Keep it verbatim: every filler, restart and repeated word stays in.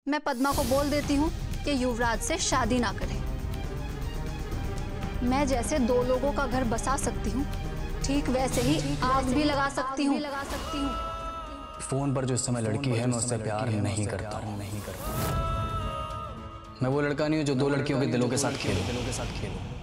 मैं पद्मा को बोल देती हूँ कि युवराज से शादी ना करे। मैं जैसे दो लोगों का घर बसा सकती हूँ, ठीक वैसे ही आग भी लगा सकती हूँ लगा सकती हूँ फोन पर जो इस समय लड़की है, मैं उससे प्यार नहीं करता हूँ नहीं करता। मैं वो लड़का नहीं हूँ जो दो लड़कियों के दिलों के साथ खेलूं दिलों के साथ खेलूं